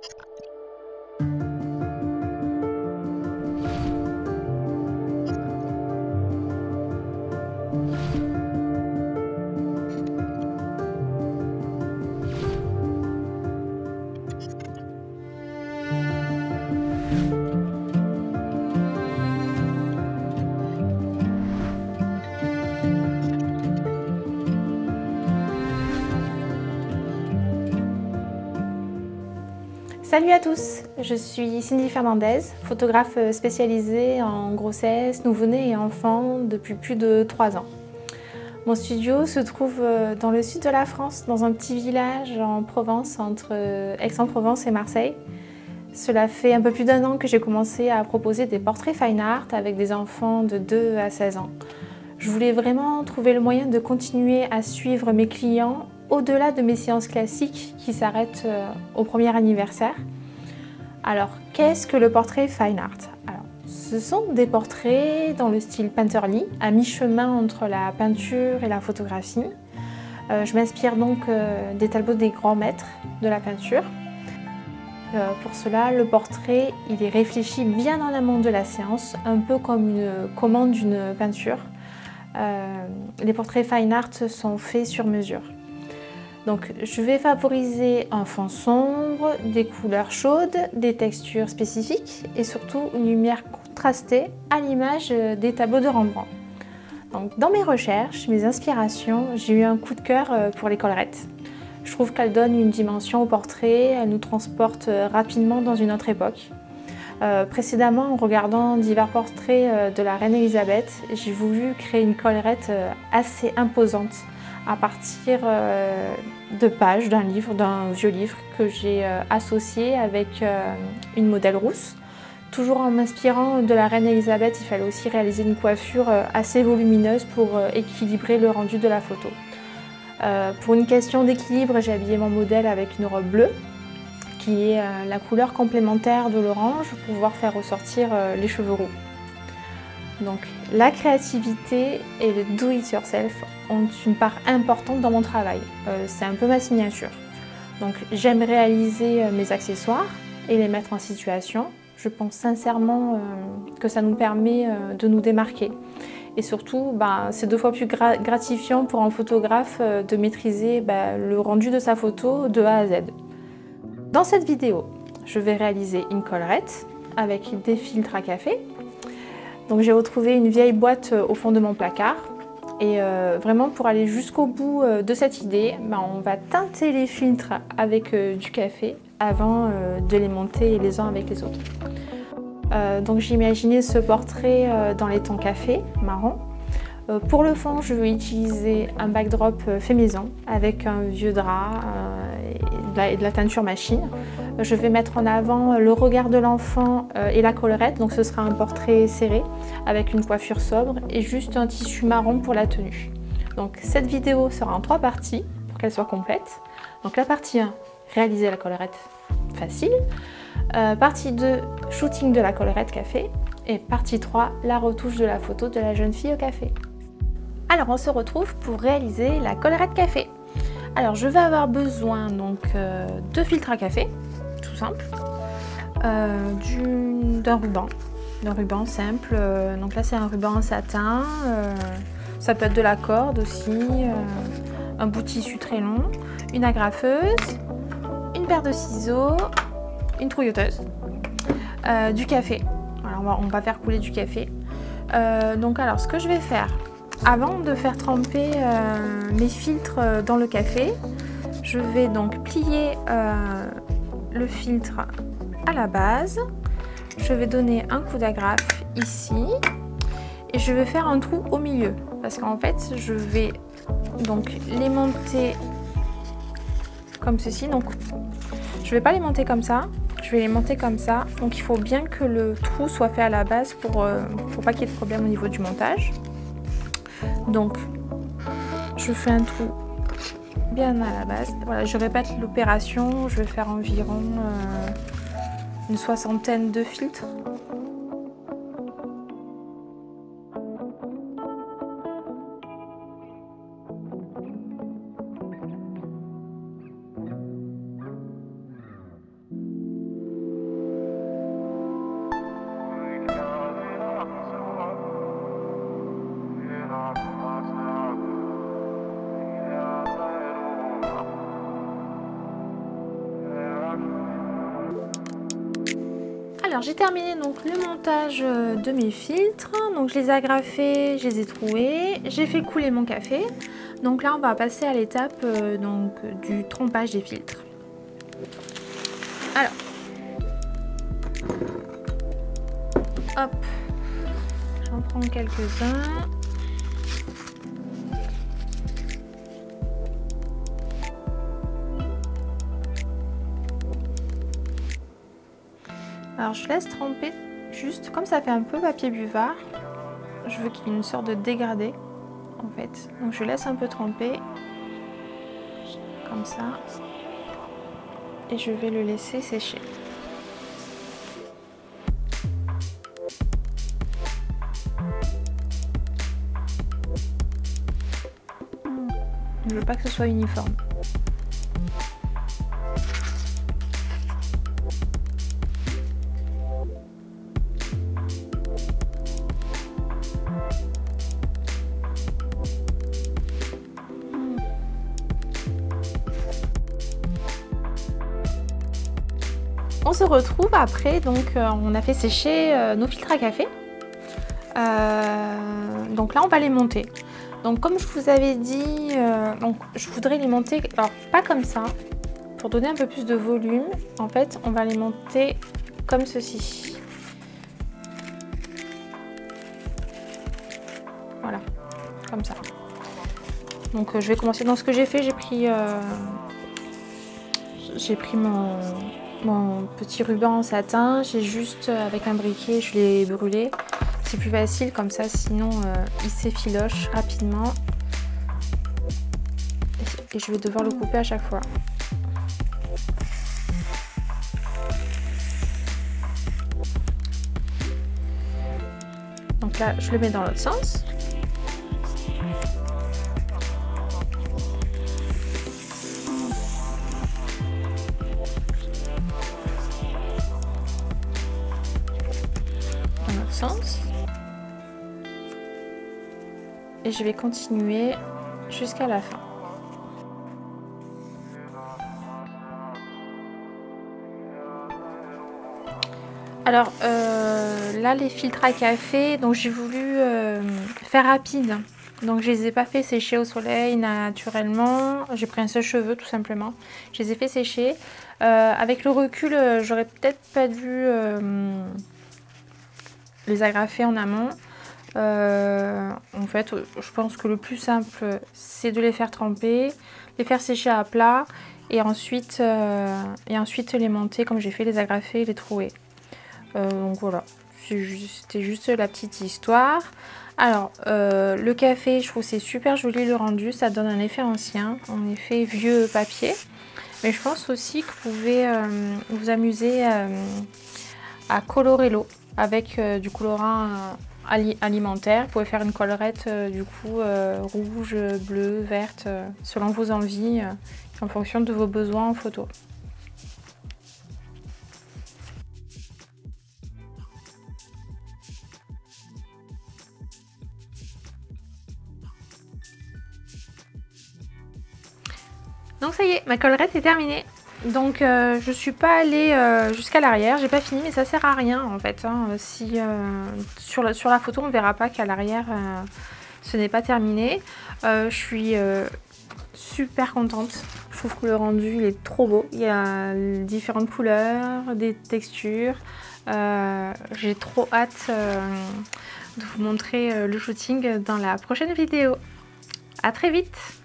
Salut à tous, je suis Cindy Fernandez, photographe spécialisée en grossesse, nouveau-né et enfant depuis plus de 3 ans. Mon studio se trouve dans le sud de la France, dans un petit village en Provence, entre Aix-en-Provence et Marseille. Cela fait un peu plus d'1 an que j'ai commencé à proposer des portraits fine art avec des enfants de 2 à 16 ans. Je voulais vraiment trouver le moyen de continuer à suivre mes clients au-delà de mes séances classiques qui s'arrêtent au premier anniversaire. Alors, qu'est-ce que le portrait fine art? Ce sont des portraits dans le style painterly, à mi-chemin entre la peinture et la photographie. Je m'inspire donc des tableaux des grands maîtres de la peinture. Pour cela, le portrait il est réfléchi bien en amont de la séance, un peu comme une commande d'une peinture. Les portraits fine art sont faits sur mesure. Donc, je vais favoriser un fond sombre, des couleurs chaudes, des textures spécifiques et surtout une lumière contrastée à l'image des tableaux de Rembrandt. Donc, dans mes recherches, mes inspirations, j'ai eu un coup de cœur pour les collerettes. Je trouve qu'elles donnent une dimension au portrait, elles nous transportent rapidement dans une autre époque. Précédemment, en regardant divers portraits de la reine Elisabeth, j'ai voulu créer une collerette assez imposante à partir de pages d'un livre, d'un vieux livre que j'ai associé avec une modèle rousse. Toujours en m'inspirant de la reine Elisabeth, il fallait aussi réaliser une coiffure assez volumineuse pour équilibrer le rendu de la photo. Pour une question d'équilibre, j'ai habillé mon modèle avec une robe bleue, qui est la couleur complémentaire de l'orange pour pouvoir faire ressortir les cheveux roux. Donc la créativité et le do-it-yourself ont une part importante dans mon travail. C'est un peu ma signature. Donc j'aime réaliser mes accessoires et les mettre en situation. Je pense sincèrement que ça nous permet de nous démarquer. Et surtout, c'est 2 fois plus gratifiant pour un photographe de maîtriser le rendu de sa photo de A à Z. Dans cette vidéo, je vais réaliser une collerette avec des filtres à café. Donc j'ai retrouvé une vieille boîte au fond de mon placard et vraiment pour aller jusqu'au bout de cette idée, on va teinter les filtres avec du café avant de les monter les uns avec les autres. Donc j'ai imaginé ce portrait dans les tons café, marron. Pour le fond, je vais utiliser un backdrop fait maison avec un vieux drap et de la teinture machine. Je vais mettre en avant le regard de l'enfant et la collerette, donc ce sera un portrait serré avec une coiffure sobre et juste un tissu marron pour la tenue. Donc cette vidéo sera en 3 parties pour qu'elle soit complète. Donc la partie 1, réaliser la collerette facile. Partie 2, shooting de la collerette café. Et partie 3, la retouche de la photo de la jeune fille au café. Alors on se retrouve pour réaliser la collerette café. Alors je vais avoir besoin donc de filtres à café, tout simple, d'un ruban simple. Donc là c'est un ruban en satin, ça peut être de la corde aussi, un bout de tissu très long, une agrafeuse, une paire de ciseaux, une trouilloteuse, du café. Alors on va faire couler du café. Donc alors ce que je vais faire, avant de faire tremper mes filtres dans le café, je vais donc plier le filtre à la base. Je vais donner un coup d'agrafe ici et je vais faire un trou au milieu parce qu'en fait je vais donc les monter comme ceci. Donc je vais pas les monter comme ça, je vais les monter comme ça. Donc il faut bien que le trou soit fait à la base pour pas qu'il y ait de problème au niveau du montage. Donc je fais un trou bien à la base. Voilà, je répète l'opération, je vais faire environ une 60aine de filtres. Alors j'ai terminé donc le montage de mes filtres, donc je les ai agrafés, je les ai troués, j'ai fait couler mon café. Donc là on va passer à l'étape du trempage des filtres. Alors, hop, j'en prends quelques-uns. Alors je laisse tremper juste comme ça fait un peu papier buvard. Je veux qu'il y ait une sorte de dégradé en fait. Donc je laisse un peu tremper comme ça et je vais le laisser sécher. Je veux pas que ce soit uniforme. On se retrouve après, donc on a fait sécher nos filtres à café. Donc là on va les monter. Donc comme je vous avais dit, donc je voudrais les monter, alors pas comme ça, pour donner un peu plus de volume. En fait on va les monter comme ceci. Voilà, comme ça. Donc je vais commencer dans ce que j'ai fait, j'ai pris mon petit ruban en satin, j'ai juste avec un briquet, je l'ai brûlé. C'est plus facile comme ça, sinon il s'effiloche rapidement. Et je vais devoir le couper à chaque fois. Donc là, je le mets dans l'autre sens. Dans l'autre sens. Et je vais continuer jusqu'à la fin. Alors là les filtres à café, donc j'ai voulu faire rapide, donc je les ai pas fait sécher au soleil naturellement, j'ai pris un sèche-cheveux tout simplement, je les ai fait sécher. Avec le recul j'aurais peut-être pas dû les agrafer en amont. En fait je pense que le plus simple c'est de les faire tremper, les faire sécher à plat et ensuite les monter comme j'ai fait, les agrafer et les trouer. Donc voilà, c'était juste la petite histoire. Alors le café, je trouve c'est super joli le rendu, ça donne un effet ancien, un effet vieux papier. Mais je pense aussi que vous pouvez vous amuser à colorer l'eau avec du colorant alimentaire. Vous pouvez faire une collerette du coup rouge, bleu, verte, selon vos envies, en fonction de vos besoins en photo. Donc ça y est, ma collerette est terminée. Donc je suis pas allée jusqu'à l'arrière, j'ai pas fini, mais ça sert à rien en fait. Hein. Si sur la photo on verra pas qu'à l'arrière ce n'est pas terminé. Je suis super contente. Je trouve que le rendu il est trop beau. Il y a différentes couleurs, des textures. J'ai trop hâte de vous montrer le shooting dans la prochaine vidéo. À très vite!